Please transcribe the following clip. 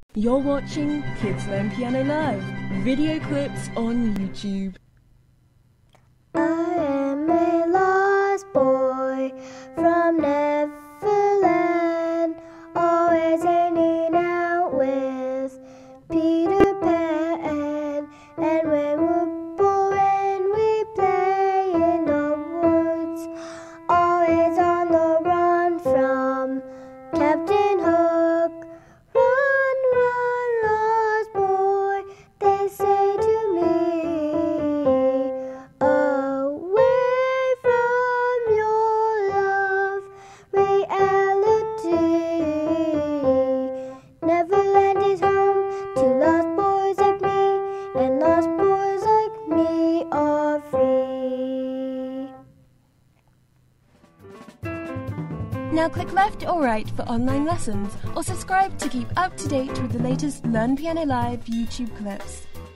You're watching Kids Learn Piano Live, video clips on YouTube. I am a lost boy from Neverland, always hanging out with Peter Pan. And when we're bored, we play in the woods, always on the run from Captain Hook. Run, run, lost boy, they say to me, away from your love reality. Neverland is home to lost boys like me, and lost boys like me are free. Now click left or right for online lessons, or subscribe to keep up to date with the latest Learn Piano Live YouTube clips.